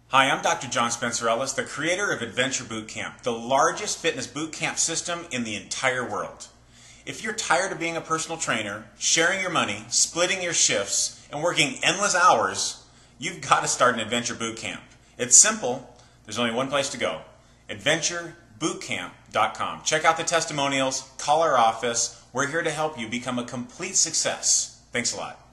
Hi, I'm Dr. John Spencer Ellis, the creator of Adventure Boot Camp, the largest fitness boot camp system in the entire world. If you're tired of being a personal trainer, sharing your money, splitting your shifts, and working endless hours, you've got to start an Adventure Boot Camp. It's simple. There's only one place to go. AdventureBootCamp.com. Check out the testimonials, call our office. We're here to help you become a complete success. Thanks a lot.